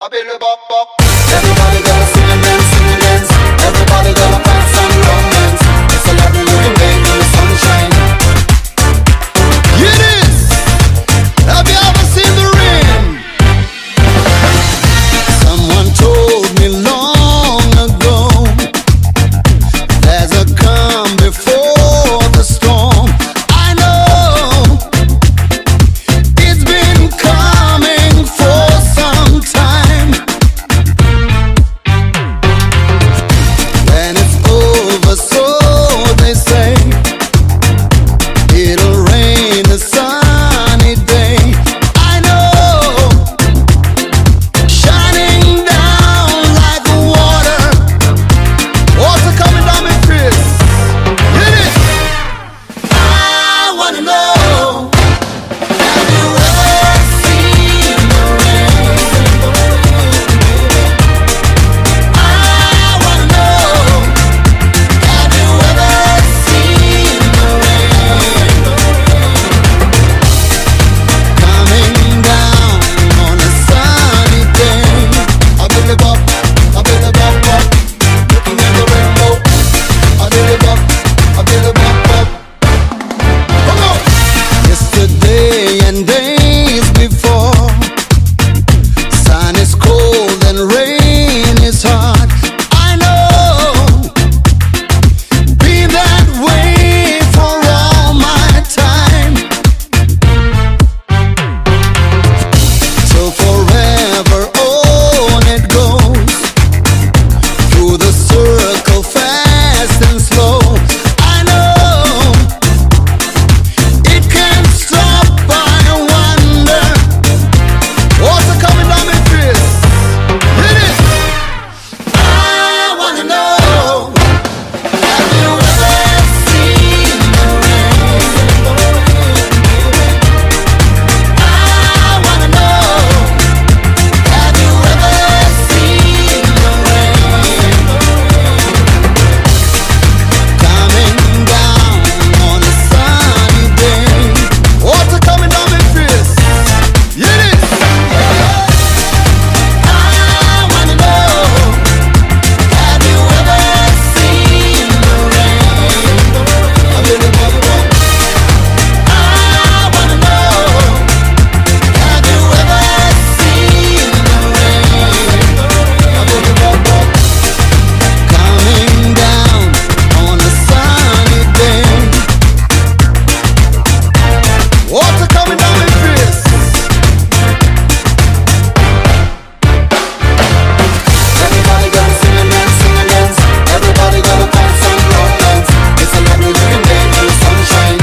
I build a bop bop. Everybody gonna sing and dance, sing and dance. Everybody gonna find some romance. It's a lovely looking day in the sunshine. Hear this! Have you ever seen the rain? Someone told me long ago, there's a calm before the storm. I know it's been coming for some time. When it's over, so they say, it'll rain a sunny day. I know, shining down like water, water coming down my face. Hit it! I wanna know, have you ever seen the rain? I wanna know, have you ever seen the rain? Coming down on a sunny day. I build a bop, I build a bop bop, looking at the rainbow. I build a bop, I build a bop bop. Come on! Yesterday and days before, sun is cold and rain is hot. I know, been that way for all my time. So forever on it goes, through the circle fast and slow. I know, it can't stop. I wonder, water coming down my face. Hit it! I wanna know, have you ever seen the rain? I wanna know, have you ever seen the rain? Coming down on a sunny day, water coming down my face. Hit it! I wanna know, have you ever seen the rain? I build a bop bop. I wanna know, have you ever seen the rain? I build a bop bop. Coming down on a sunny day, water coming down my face. Everybody gonna sing and dance, sing and dance. Everybody gonna find some romance. It's a lovely looking day in the sunshine.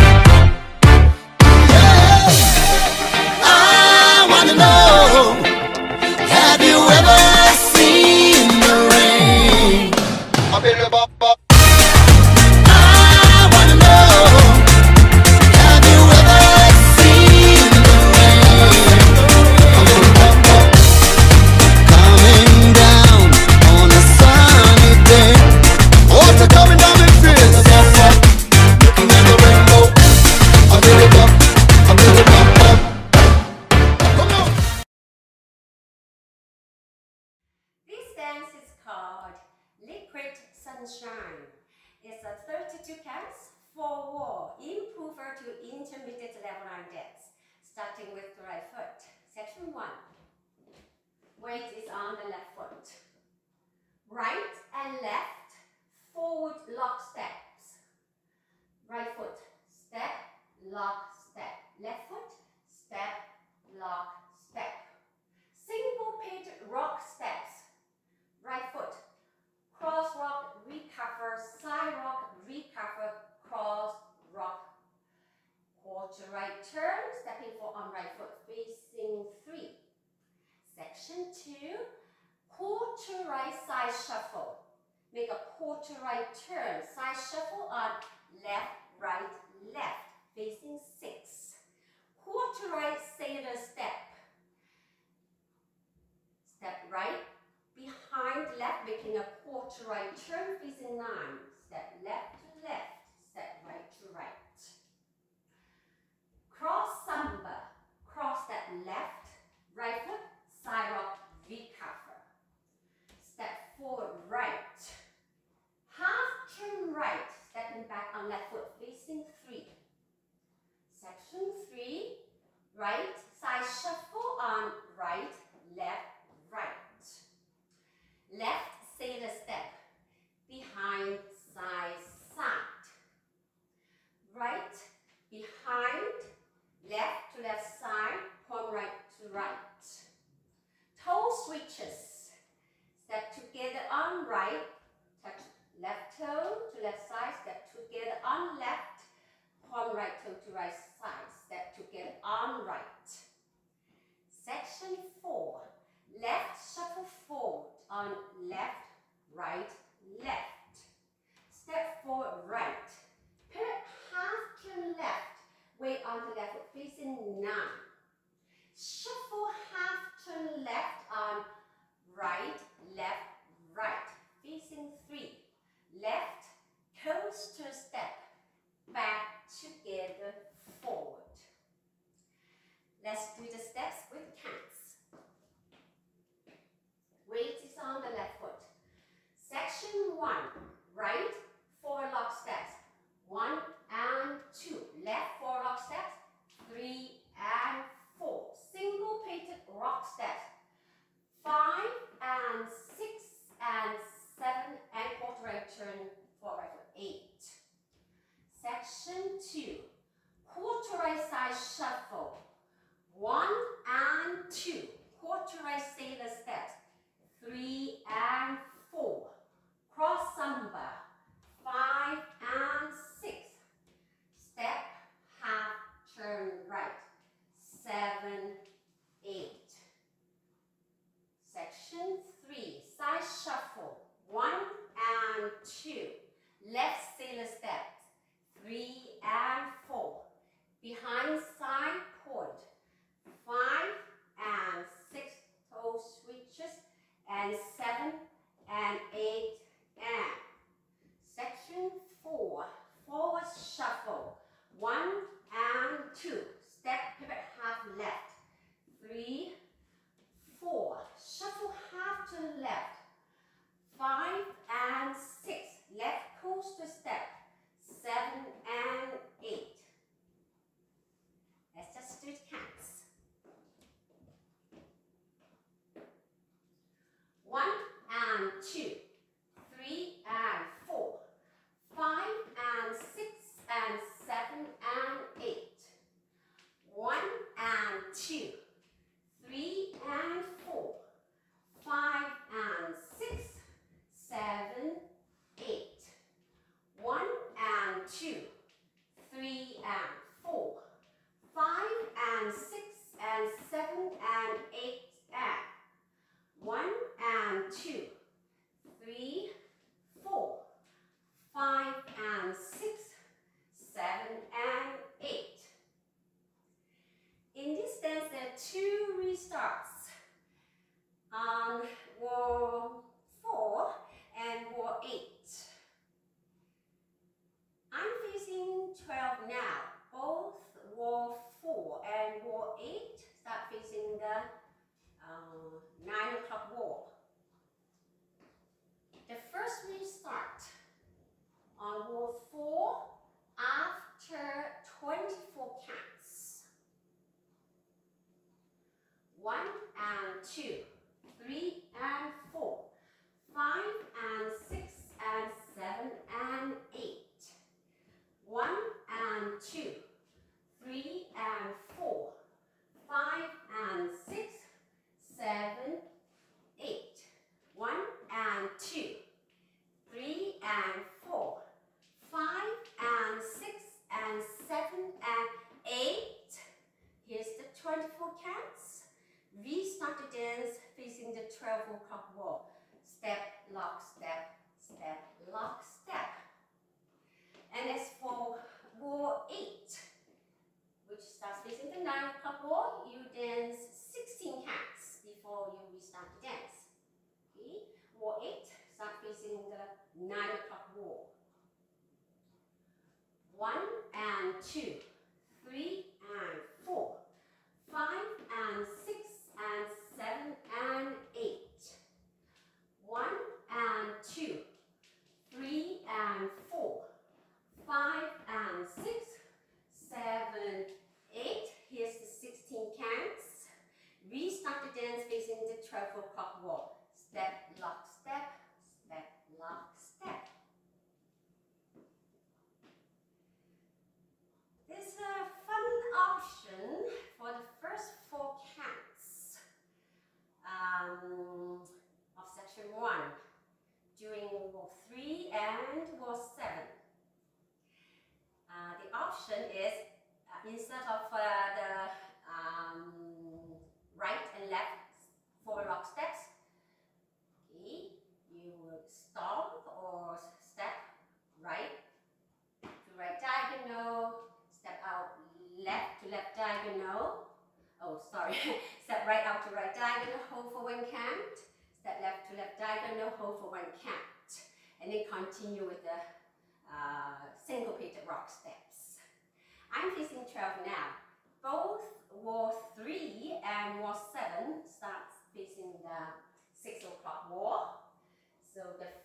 Yeah. I wanna know, have you ever seen the rain? I build a bop bop. I wanna know, have you ever seen the rain? I build a bop bop. Coming down on a sunny day, water coming down my face. Looking at the rainbow. I build a bop, I build a bop bop. Come on. This dance is called Liquid Sunshine. It's a 32 counts, 4-wall, improver to intermediate level line dance, starting with the right foot. Section 1. Weight is on the left foot. Right and left, forward lock steps. Right foot, step, lock, step. Left foot, step, lock, step. Single page rock steps. Right foot, cross rock, recover, side rock, recover, cross rock. Quarter right turn, stepping forward on right foot, facing 3. Section 2, quarter right side shuffle. Make a quarter right turn, side shuffle on left, right, left, facing 6. Quarter right sailor step. Step right, behind left, making a quarter right turn, facing 9. Step left to left, step right to right. Cross samba, cross step left, right foot, side rock, recover. switches. Step together on right, touch left toe to left side, step together on left, palm right toe to right side, step together on right. Section 4, left shuffle forward on left, right, left. Step forward right, pivot half turn left, weight onto left foot facing 9. Shuffle half turn left on right, left, right, facing 3. Left, coaster step, back together, forward. Let's do the steps with counts. Weight is on the left foot. Section 1, right, 4 lock steps. 1 and 2. Left 4 lock steps. 3 and 4. Single painted rock steps. 5 and 6 and 7 and quarter right turn forward right foot 8. Section 2, quarter right side shuffle. 1 and 2, quarter right sailor steps. 3 and 4, cross samba. 5 and 6, step half turn right. 7, 8. Section 3, side shuffle. 1 and 2, left sailor steps. 3 and 4, behind side point. 5 and 6 toe switches, and 7 and 8 and. Section 4, forward shuffle. 1 and 2, step pivot half left. 3, 4, shuffle half to the left. 5 and 6, left coaster step. 7 and 8. Let's just do the counts. 1 and 2, 3 and 4, 5 and 6 and 7 and 8. 1 and 2, 3 and 4, 5 and 6, 7, 8. 1 and 2, 3 and 4, 5 and 6 and 7 and 8 and. 1 and 2, 3, 4, 5 and 6, 7 and 8. In this dance, there are 2 restarts on wall 4 and wall 8. I'm facing 12 now. Both wall 4 and wall 8 start facing the 9 o'clock wall. The first restart on wall 4 after 24 counts. 1 and 2, 3 and 4, 5 and 6 and 7 and 8. 1 and 2, 3 and 4, 5 and 6, 7, 8. 1 and 2, 3 and 4, 5 and 6 and 7 and 8. Here's the 24 counts. Restart the dance facing the 12 o'clock wall. Step, lock, step, step, lock, step. And as for wall 8, which starts facing the 9 o'clock wall, you dance 16 counts before you restart the dance. Okay? Wall 8, start facing the 9 o'clock wall. 1 and 2, 3 and 4, 5 and 6 and 7 and 8. 1 and 2, 3 and 4, 5 and 6, 7, 8. Here's the 16 counts. Restart the dance facing the 12 o'clock wall. Step, lock, step, step, lock, step. There's a fun option for the first 4 counts. to right diagonal, hold for 1 count. Step left to left diagonal, hold for 1 count. And then continue with the syncopated rock steps. I'm facing 12 now. Both wall 3 and wall 7 starts facing the 6 o'clock wall. So the